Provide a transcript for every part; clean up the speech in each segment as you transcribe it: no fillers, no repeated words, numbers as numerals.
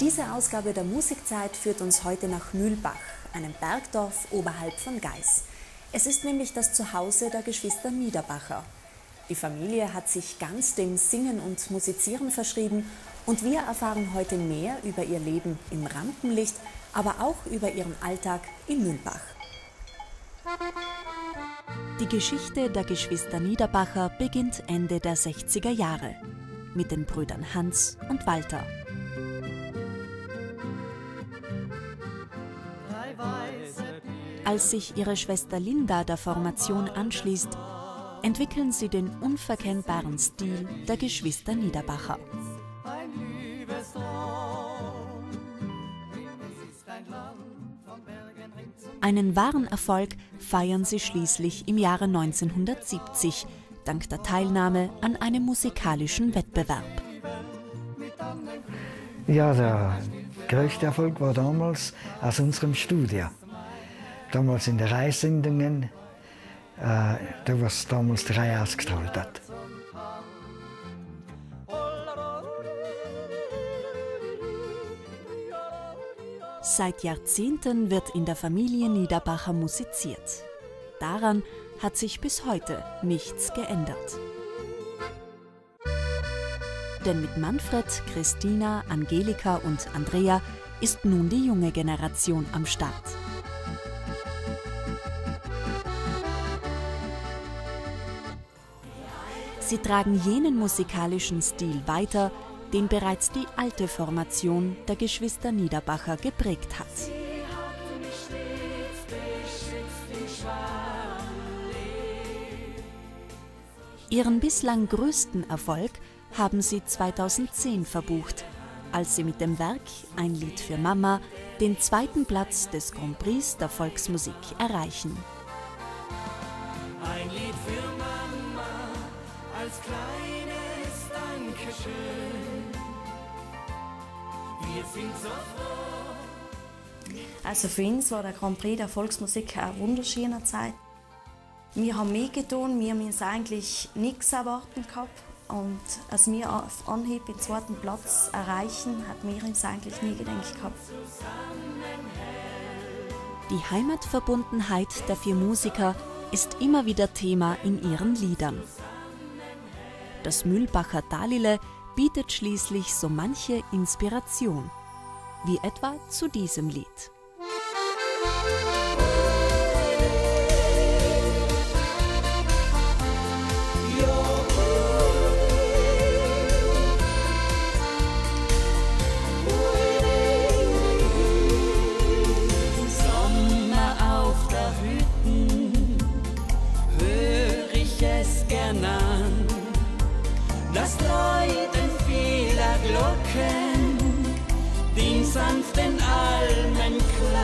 Diese Ausgabe der Musikzeit führt uns heute nach Mühlbach, einem Bergdorf oberhalb von Gais. Es ist nämlich das Zuhause der Geschwister Niederbacher. Die Familie hat sich ganz dem Singen und Musizieren verschrieben und wir erfahren heute mehr über ihr Leben im Rampenlicht, aber auch über ihren Alltag in Mühlbach. Die Geschichte der Geschwister Niederbacher beginnt Ende der 60er Jahre mit den Brüdern Hans und Walter. Als sich ihre Schwester Linda der Formation anschließt, entwickeln sie den unverkennbaren Stil der Geschwister Niederbacher. Einen wahren Erfolg feiern sie schließlich im Jahre 1970, dank der Teilnahme an einem musikalischen Wettbewerb. Ja, der größte Erfolg war damals aus unserem Studio. Damals in der Reissendungen, da was damals die Reihe ausgestrahlt hat. Seit Jahrzehnten wird in der Familie Niederbacher musiziert. Daran hat sich bis heute nichts geändert. Denn mit Manfred, Christina, Angelika und Andrea ist nun die junge Generation am Start. Sie tragen jenen musikalischen Stil weiter, den bereits die alte Formation der Geschwister Niederbacher geprägt hat. Ihren bislang größten Erfolg haben sie 2010 verbucht, als sie mit dem Werk Ein Lied für Mama den zweiten Platz des Grand Prix der Volksmusik erreichen. Ein Lied für Mama als kleines Dankeschön. Wir sind so froh. Also für uns war der Grand Prix der Volksmusik eine wunderschöne Zeit. Wir haben mehr getan, wir haben uns eigentlich nichts erwarten gehabt. Und als wir auf Anhieb den zweiten Platz erreichen, hat wir uns eigentlich nie gedacht gehabt. Die Heimatverbundenheit der 4 Musiker ist immer wieder Thema in ihren Liedern. Das Mühlbacher Dahlile bietet schließlich so manche Inspiration, wie etwa zu diesem Lied. Das Läuten vieler Glocken, den sanften Almenklang,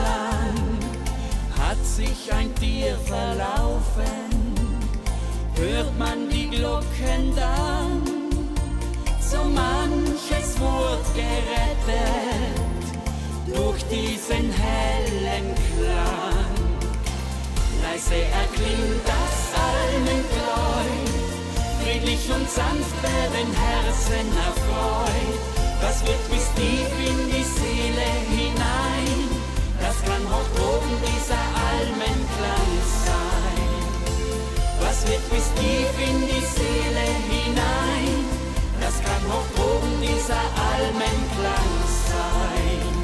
hat sich ein Tier verlaufen, hört man die Glocken dann, so manches wurde gerettet durch diesen hellen Klang. Leise erklingt das Almenkreuz, friedlich und sanft werden Herzen erfreut. Das wird bis tief in die Seele hinein, das kann hoch droben dieser Almenklang sein. Das wird bis tief in die Seele hinein, das kann hoch droben dieser Almenklang sein.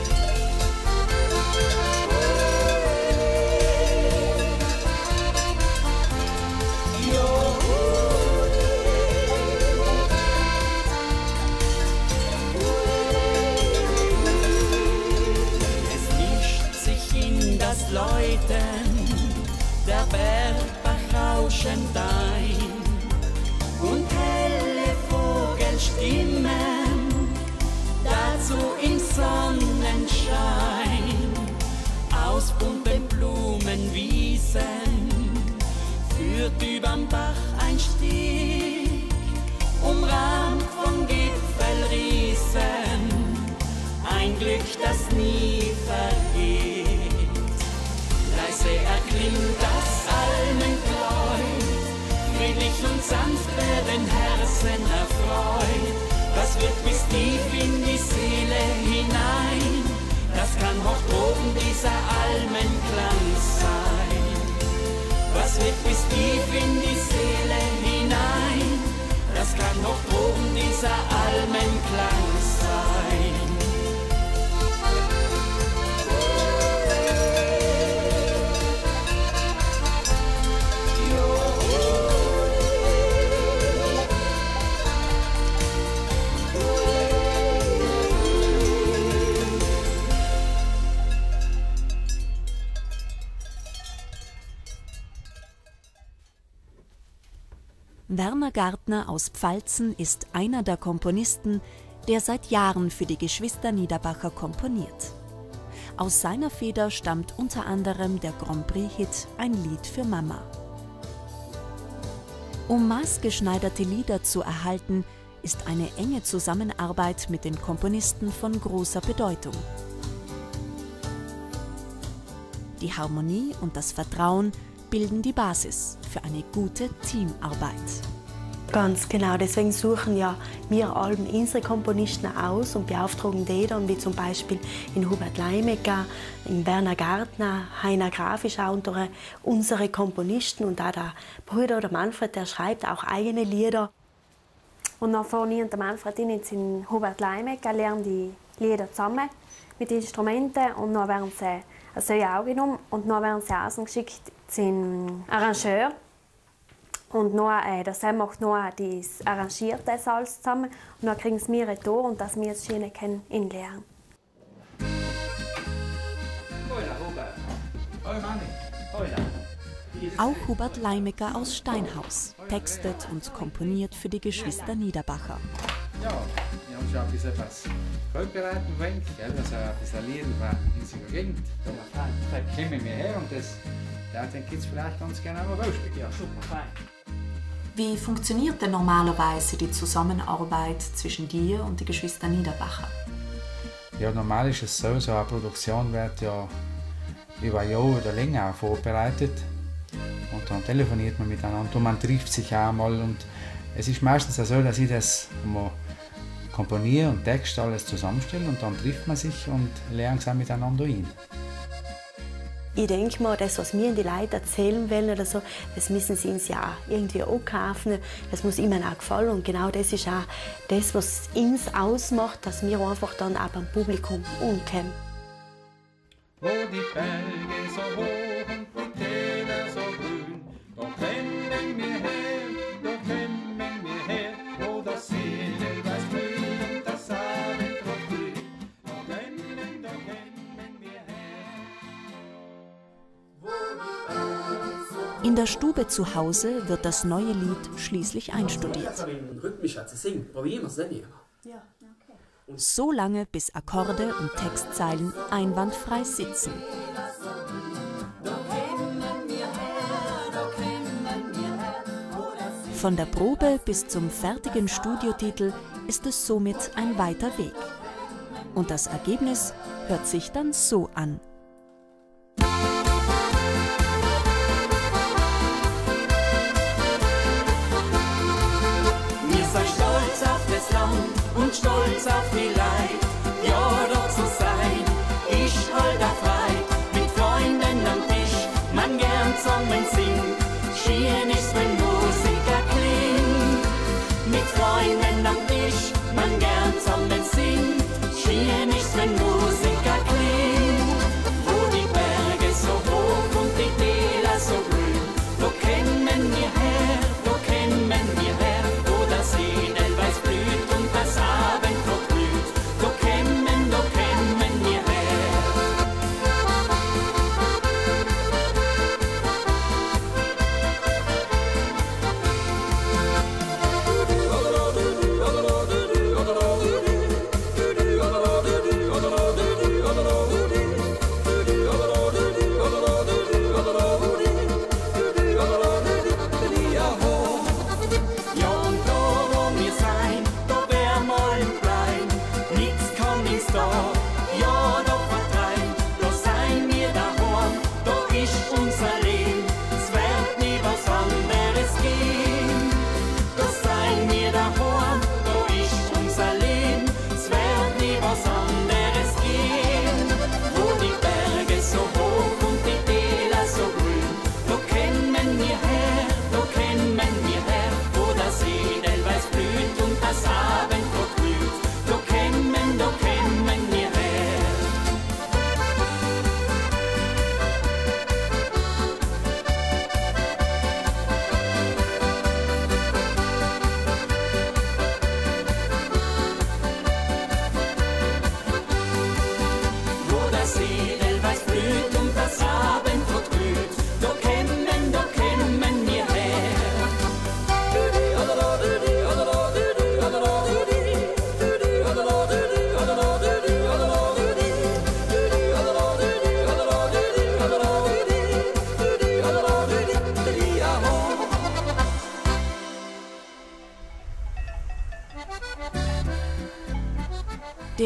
Läuten der Bergbach rauschend ein und helle Vogelstimmen dazu im Sonnenschein aus bunten Blumenwiesen führt überm Bach ein Steg, umrahmt von Gipfelriesen, ein Glück, das nie vergeht. Leise erklingt das Almenkreuz, friedlich und sanft werden Herzen erfreut. Das wird bis tief in die Seele hinein. tief in die Seele hinein. Das kann noch droben dieser Almenklang sein. Werner Gartner aus Pfalzen ist einer der Komponisten, der seit Jahren für die Geschwister Niederbacher komponiert. Aus seiner Feder stammt unter anderem der Grand Prix-Hit Ein Lied für Mama. Um maßgeschneiderte Lieder zu erhalten, ist eine enge Zusammenarbeit mit den Komponisten von großer Bedeutung. Die Harmonie und das Vertrauen bilden die Basis für eine gute Teamarbeit. Ganz genau, deswegen suchen ja wir Alben unsere Komponisten aus und beauftragen die dann, wie zum Beispiel in Hubert Leimecker, in Werner Gartner, Heiner Graf ist auch unter unsere Komponisten und auch der Bruder oder Manfred, der schreibt auch eigene Lieder. Und dann fahren ich und der Manfred in Hubert Leimecker, lernen die Lieder zusammen mit Instrumenten und dann werden sie also auch genommen und dann werden sie ausgeschickt zum Arrangeur. Und dann, das macht noch das arrangiert das alles zusammen und dann kriegen sie mir ein Tor und dass wir es schön können inlernen. Auch Hubert Leimecker aus Steinhaus textet und komponiert für die Geschwister Niederbacher. Ja, wir haben schon ein bisschen was vorbereitet, also ein bisschen Lieder in unserer Gegend. Da kommen wir her und das den Kids vielleicht ganz gerne auch ausspielen. Ja, super, fein. Wie funktioniert denn normalerweise die Zusammenarbeit zwischen dir und den Geschwistern Niederbacher? Ja, normal ist es so, eine Produktion wird ja über ein Jahr oder länger vorbereitet. Und dann telefoniert man miteinander und man trifft sich auch mal. Und es ist meistens so, dass ich das komponiere und Text alles zusammenstelle und dann trifft man sich und lernt es auch miteinander ein. Ich denke mal, das, was wir in die Leute erzählen wollen oder so, das müssen sie uns ja irgendwie auch kaufen. Das muss ihnen auch gefallen. Und genau das ist auch das, was uns ausmacht, dass wir einfach dann auch beim Publikum umkommen. Wo die Berge so hoch und die Täler so grün, da kommen wir her, da kommen wir her, wo das Edelweiß blüht und das Abendrot blüht, da kommen wir her. In der Stube zu Hause wird das neue Lied schließlich einstudiert. So lange, bis Akkorde und Textzeilen einwandfrei sitzen. Von der Probe bis zum fertigen Studiotitel ist es somit ein weiter Weg. Und das Ergebnis hört sich dann so an. Und stolz auf die Leid, ja doch zu sein, ich halt da frei, mit Freunden am Tisch, man gern zusammen singt, schien ist, wenn Musiker klingt. Mit Freunden am Tisch, man gern zusammen singt, schien ist, wenn Musiker klingt. Wo die Berge so hoch und die Täler so grün, wo kämen wir her, wo kämen wir her, wo das Edelweiß blüht und das Abendrot blüht, wo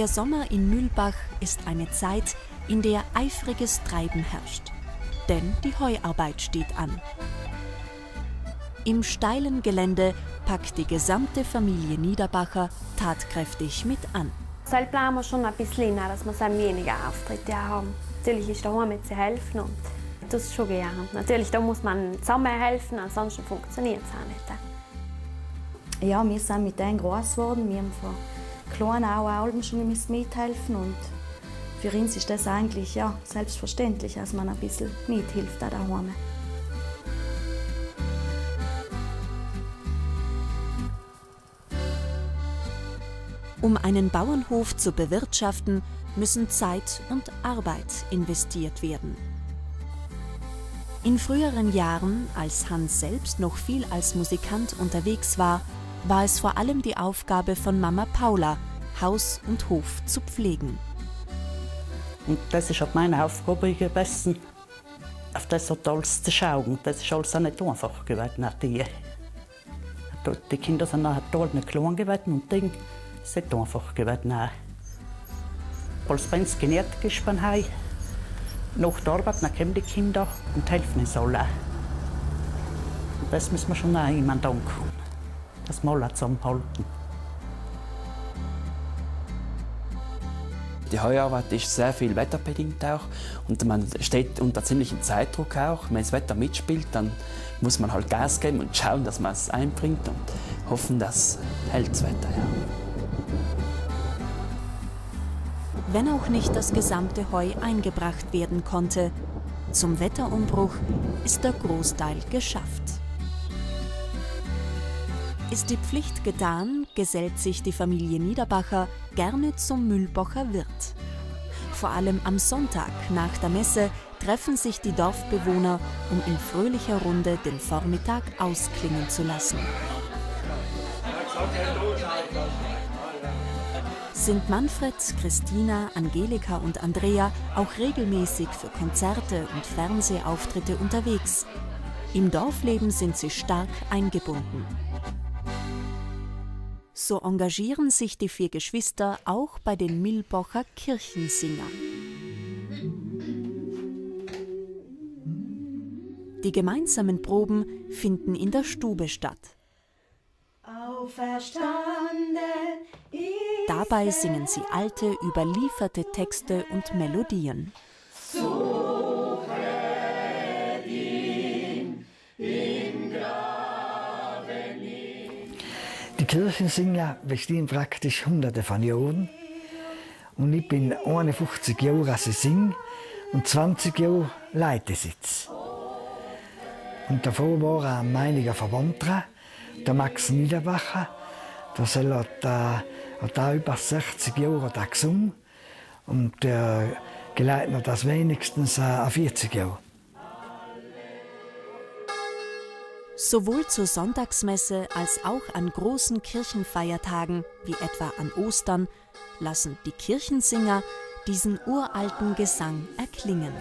Der Sommer in Mühlbach ist eine Zeit, in der eifriges Treiben herrscht. Denn die Heuarbeit steht an. Im steilen Gelände packt die gesamte Familie Niederbacher tatkräftig mit an. So planen wir schon ein bisschen, dass wir dann weniger Auftritte haben. Natürlich ist daheim mit zu helfen und das ist schon gern. Natürlich da muss man zusammen helfen, ansonsten funktioniert es auch nicht. Ja, wir sind mit denen groß geworden. Wir haben von klein auch schon mithelfen und für uns ist das eigentlich ja, selbstverständlich, dass man ein bisschen mithilft daheim. Um einen Bauernhof zu bewirtschaften, müssen Zeit und Arbeit investiert werden. In früheren Jahren, als Hans selbst noch viel als Musikant unterwegs war, war es vor allem die Aufgabe von Mama Paula, Haus und Hof zu pflegen. Und das ist auch meine Aufgabe gewesen, auf das alles zu schauen. Das ist alles auch nicht einfach gewesen. Die Kinder sind nachher nicht klein gewesen und dann ist es nicht einfach gewesen. Als wenn es genährt ist, nach der Arbeit dann kommen die Kinder und helfen uns alle. Und das müssen wir schon auch jemandem danken, dass wir alle zusammenhalten. Die Heuarbeit ist sehr viel wetterbedingt auch und man steht unter ziemlichem Zeitdruck auch. Wenn das Wetter mitspielt, dann muss man halt Gas geben und schauen, dass man es einbringt und hoffen, dass hält das Wetter. Ja. Wenn auch nicht das gesamte Heu eingebracht werden konnte, zum Wetterumbruch ist der Großteil geschafft. Ist die Pflicht getan, gesellt sich die Familie Niederbacher gerne zum Mühlbacher Wirt. Vor allem am Sonntag nach der Messe treffen sich die Dorfbewohner, um in fröhlicher Runde den Vormittag ausklingen zu lassen. Sind Manfred, Christina, Angelika und Andrea auch regelmäßig für Konzerte und Fernsehauftritte unterwegs. Im Dorfleben sind sie stark eingebunden. So engagieren sich die 4 Geschwister auch bei den Mühlbacher Kirchensingern. Die gemeinsamen Proben finden in der Stube statt. Dabei singen sie alte, überlieferte Texte und Melodien. Die Kirchensinger bestehen praktisch hunderte von Jahren. Und ich bin 51 Jahre, als ich singe, und 20 Jahre leite ich jetzt. Und davor war ein meiniger Verwandter, der Max Niederbacher. Der hat auch über 60 Jahre gesungen. Und der geleitet noch das wenigstens 40 Jahre. Sowohl zur Sonntagsmesse als auch an großen Kirchenfeiertagen, wie etwa an Ostern, lassen die Kirchensinger diesen uralten Gesang erklingen.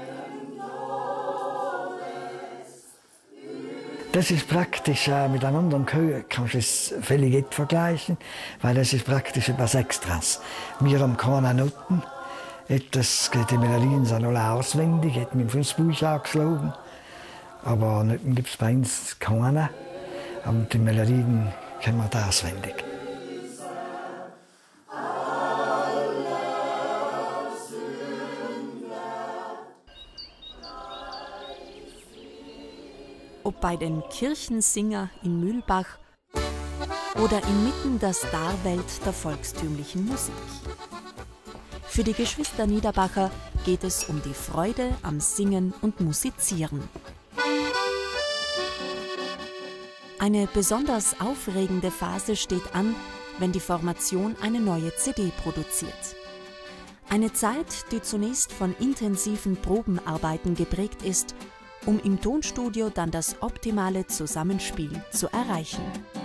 Das ist praktisch, mit einem anderen Chor kannst du es völlig nicht vergleichen, weil das ist praktisch über Sextras. Wir haben keine Noten, die Melodien sind alle auswendig, hätten mit dem Fußbuch angeschlagen. Aber Noten gibt es bei uns keine, aber die Melodien kennen wir da auswendig. Ob bei den Kirchensinger in Mühlbach oder inmitten der Starwelt der volkstümlichen Musik. Für die Geschwister Niederbacher geht es um die Freude am Singen und Musizieren. Eine besonders aufregende Phase steht an, wenn die Formation eine neue CD produziert. Eine Zeit, die zunächst von intensiven Probenarbeiten geprägt ist, um im Tonstudio dann das optimale Zusammenspiel zu erreichen.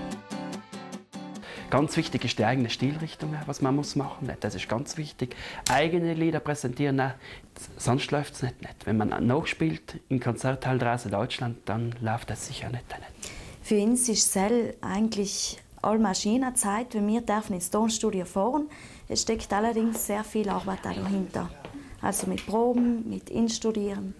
Ganz wichtig ist die eigene Stilrichtung, was man machen muss. Das ist ganz wichtig. Eigene Lieder präsentieren, sonst läuft es nicht. Wenn man nachspielt im Konzerthalle draußen in Deutschland, dann läuft das sicher nicht. Für uns ist es eigentlich Allmaschinenzeit, wenn wir dürfen ins Tonstudio fahren. Es steckt allerdings sehr viel Arbeit dahinter. Also mit Proben, mit Instudieren.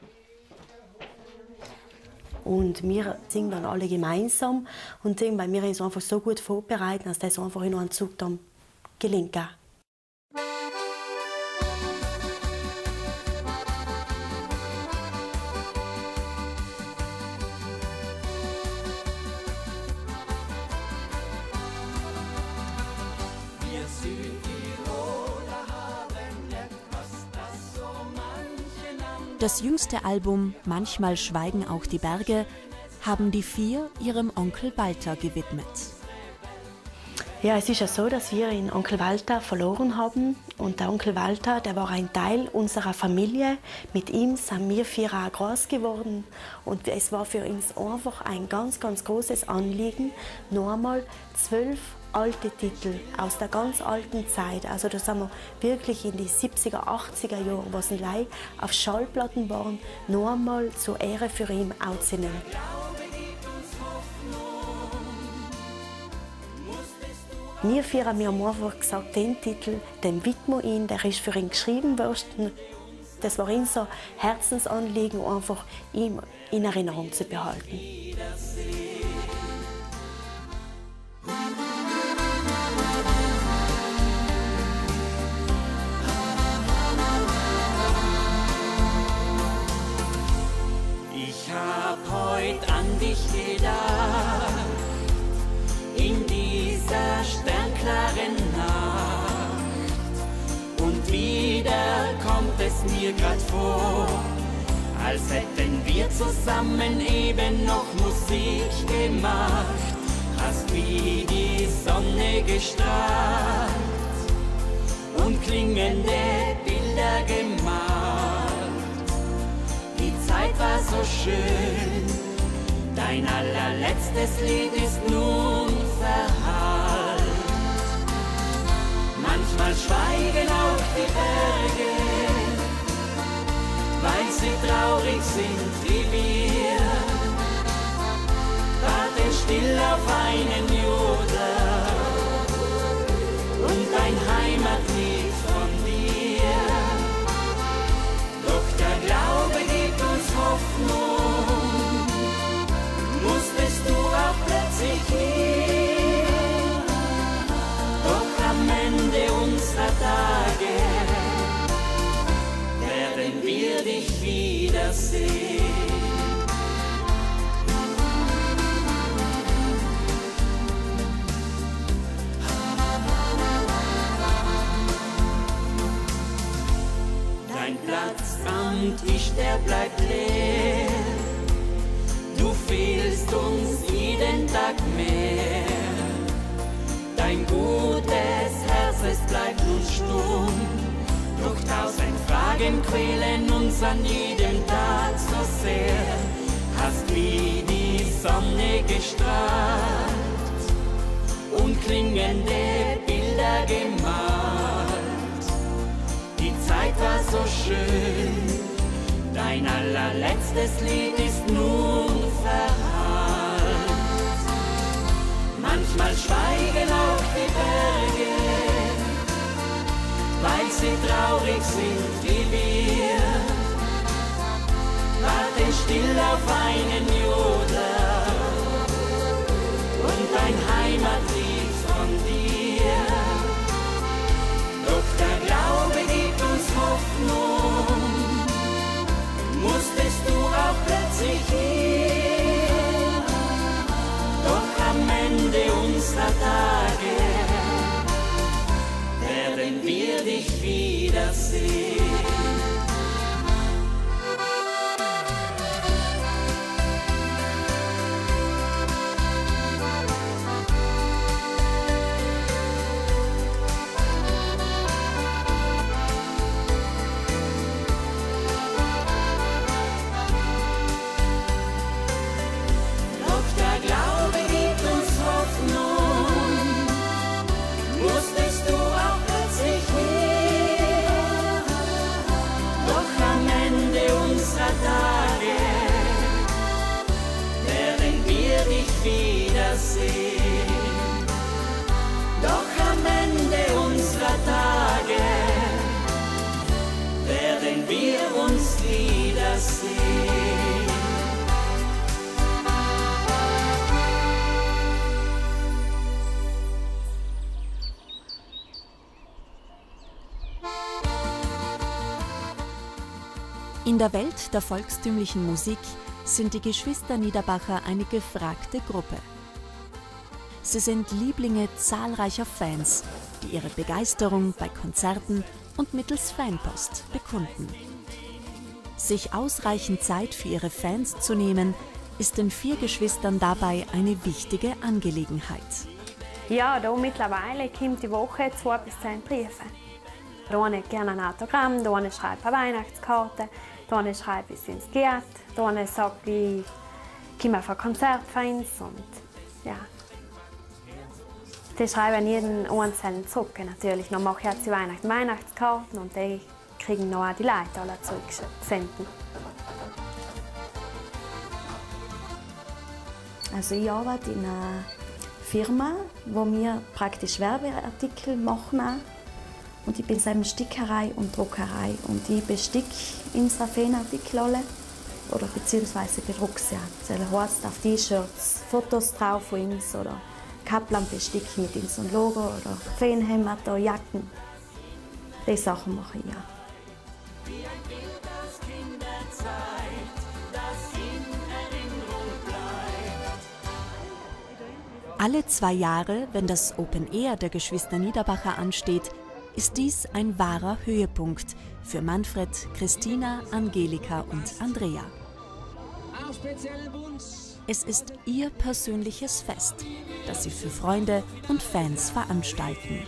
Und wir singen dann alle gemeinsam und singen, weil wir uns einfach so gut vorbereiten, dass das einfach in einem Zug dann gelingt. Das jüngste Album »Manchmal schweigen auch die Berge« haben die vier ihrem Onkel Walter gewidmet. Ja, es ist ja so, dass wir den Onkel Walter verloren haben. Und der Onkel Walter, der war ein Teil unserer Familie. Mit ihm sind wir vier auch groß geworden. Und es war für uns einfach ein ganz, ganz großes Anliegen, noch einmal 12 alte Titel aus der ganz alten Zeit. Also da sind wir wirklich in die 70er, 80er Jahre, was ein Leih auf Schallplatten waren, noch einmal zur Ehre für ihn aufzunehmen. Wir vier haben einfach gesagt, den Titel, den widmen wir ihm, der ist für ihn geschrieben worden. Das war ihm so Herzensanliegen, einfach ihm in Erinnerung zu behalten. Ich hab heut an dich gedacht, in dieser sternklaren Nacht. Und wieder kommt es mir grad vor, als hätten wir zusammen eben noch Musik gemacht. Hast wie die Sonne gestrahlt und klingende Bilder gemalt. Die Zeit war so schön, dein allerletztes Lied ist nun verhallt. Manchmal schweigen auch die Berge, weil sie traurig sind wie wir. Warten still auf einen Jodler und ein Heimatlied von dir. Doch der Glaube gibt uns Hoffnung, musstest du auch plötzlich hier. Doch am Ende unserer Tage werden wir dich wiedersehen. Dein Platz am Tisch, der bleibt leer. Du fehlst uns jeden Tag mehr. Dein gutes Herz, es bleibt nun stumm. Doch 1000 Fragen quälen uns an jedem Tag so sehr. Hast wie die Sonne gestrahlt und klingende Bilder gemalt. Die Zeit war so schön, dein allerletztes Lied ist nun verhallt. Manchmal schweigen auch die Berge, weil sie traurig sind wie wir. Warten still auf einen Jodler und ein Heimatlied von dir. Doch der Glaube gibt uns Hoffnung, musstest du auch plötzlich hier. Doch am Ende unserer Tage werden wir dich wiedersehen. der Welt der volkstümlichen Musik sind die Geschwister Niederbacher eine gefragte Gruppe. Sie sind Lieblinge zahlreicher Fans, die ihre Begeisterung bei Konzerten und mittels Fanpost bekunden. Sich ausreichend Zeit für ihre Fans zu nehmen, ist den 4 Geschwistern dabei eine wichtige Angelegenheit. Ja, da mittlerweile kommt die Woche 2 bis 10 Briefe. Da eine gerne ein Autogramm, da eine schreibt eine Weihnachtskarte, da eine schreibt, wie es uns geht, da eine sagt, ich komme für Konzertfans und ja. Die schreiben jeden einzelnen zurück natürlich. Dann mache ich jetzt die Weihnachtskarten und die kriegen noch auch die Leute alle zurückgesendet. Also ich arbeite in einer Firma, wo wir praktisch Werbeartikel machen. Und ich bin selber Stickerei und Druckerei. Und ich besticke unsere Fanartikel alle, oder beziehungsweise bedrucke sie. Das heißt auf T-Shirts Fotos drauf von uns oder Kaplan besticke ich mit unserem Logo oder Fanhemd oder Jacken. Die Sachen mache ich ja. Alle 2 Jahre, wenn das Open Air der Geschwister Niederbacher ansteht, ist dies ein wahrer Höhepunkt für Manfred, Christina, Angelika und Andrea. Es ist ihr persönliches Fest, das sie für Freunde und Fans veranstalten.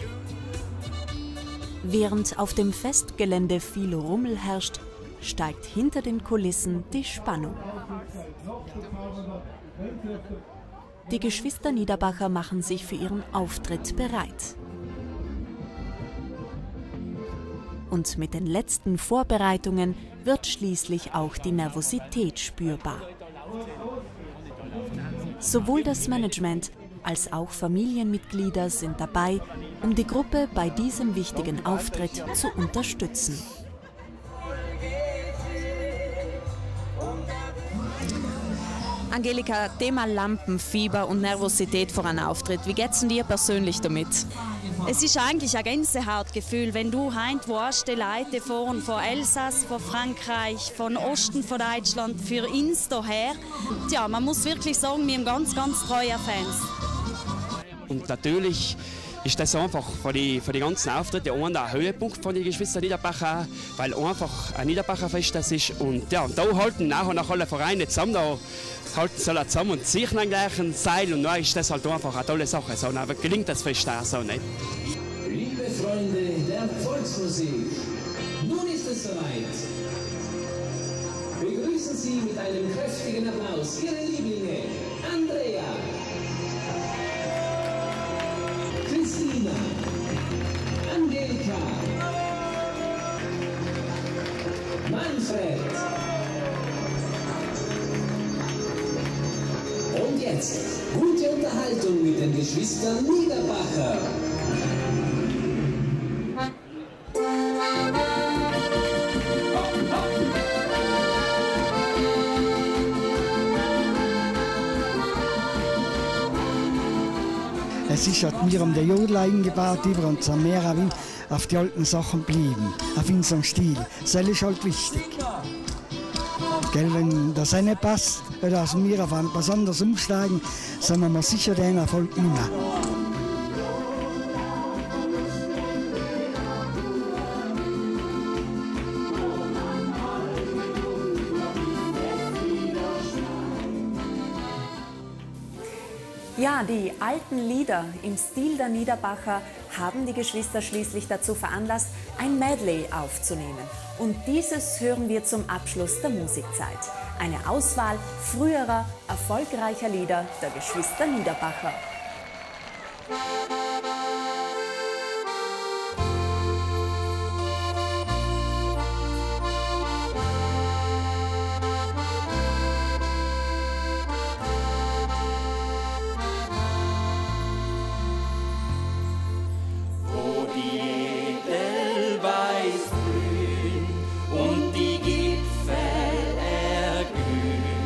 Während auf dem Festgelände viel Rummel herrscht, steigt hinter den Kulissen die Spannung. Die Geschwister Niederbacher machen sich für ihren Auftritt bereit. Und mit den letzten Vorbereitungen wird schließlich auch die Nervosität spürbar. Sowohl das Management als auch Familienmitglieder sind dabei, um die Gruppe bei diesem wichtigen Auftritt zu unterstützen. Angelika, Thema Lampenfieber und Nervosität vor einem Auftritt. Wie geht's denn dir persönlich damit? Es ist eigentlich ein Gänsehautgefühl, wenn du heint warst, die Leute fahren von Elsass, von Frankreich, von Osten von Deutschland für uns hierher. Tja, man muss wirklich sagen, wir haben ganz, ganz treue Fans. Und natürlich ist das einfach für die ganzen Auftritte der Höhepunkt von den Geschwistern Niederbacher, weil einfach ein Niederbacher-Fest das ist. Und ja, da halten nach alle Vereine zusammen, da halten sie alle zusammen und ziehen am gleichen Seil. Und dann ist das halt einfach eine tolle Sache. So, dann gelingt das Fest auch so nicht. Liebe Freunde der Volksmusik, nun ist es soweit. Begrüßen Sie mit einem kräftigen Applaus Ihre Lieblinge Andrea, Christina, Angelika, Manfred. Und jetzt gute Unterhaltung mit den Geschwistern Niederbacher. Es ist halt, wir haben den Jodel eingebaut, über uns am Meer auf die alten Sachen blieben, auf unseren Stil. Das ist halt wichtig. Gell, wenn das nicht passt, oder also wir auf etwas anderes umsteigen, sind wir sicher den Erfolg nicht mehr. Ja, die alten Lieder im Stil der Niederbacher haben die Geschwister schließlich dazu veranlasst, ein Medley aufzunehmen. Und dieses hören wir zum Abschluss der Musikzeit. Eine Auswahl früherer, erfolgreicher Lieder der Geschwister Niederbacher.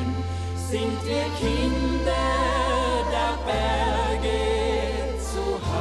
Sind wir Kinder der Berge zu Hause?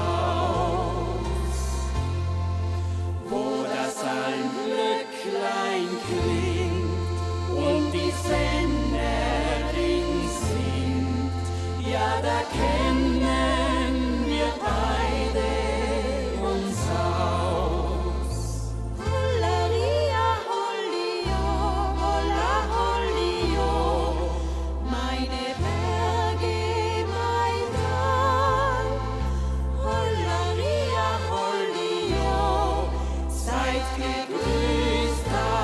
da kennen wir beide uns aus. Hollaria, hollio, holla, hollio, meine Berge, mein Tal. Hollaria, hollio, seid gegrüßt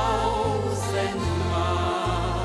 tausendmal.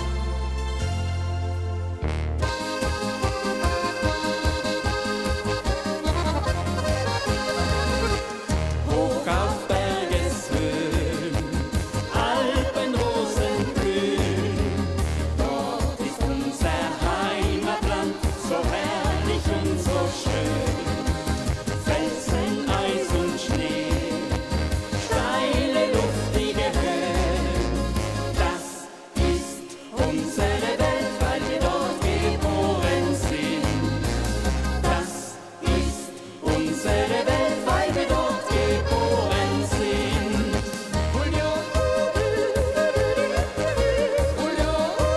Hoch auf Bergeshöhen, Alpenrosen blühen, dort ist unser Heimatland so herrlich und so schön. Felsen, Eis und Schnee, steile, luftige Höhen, das ist unsere Welt, weil wir dort geboren sind. Das ist unsere Welt, weil wir dort geboren sind. Julio, Julio,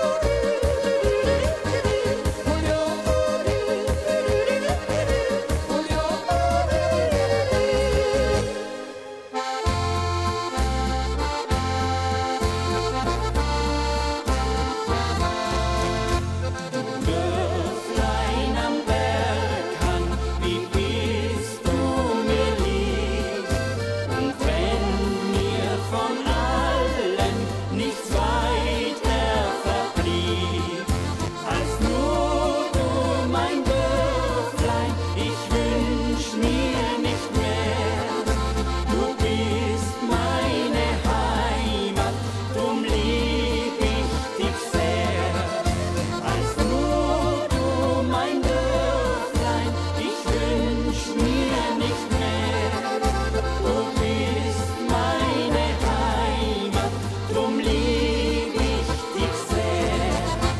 Dörflein am Berghang, wie bist du mir lieb? Und wenn mir von allen nichts weiter verblieb, als nur du, mein Dörflein, ich wünsch mir nicht mehr. Du bist meine Heimat, drum lieb ich dich sehr. Als nur du, mein Dörflein, ich wünsch mir nicht mehr. Du bist meine Heimat, drum lieb ich dich sehr.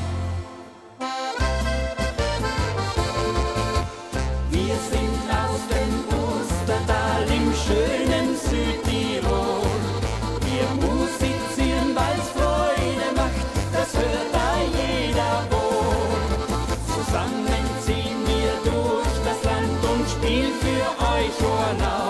Wir sind aus dem Ostertal im schönen Südtirol. Wir musizieren, weil's Freude macht, das hört da jeder wohl. Zusammen ziehen wir durch das Land und spielen für euch Hornau.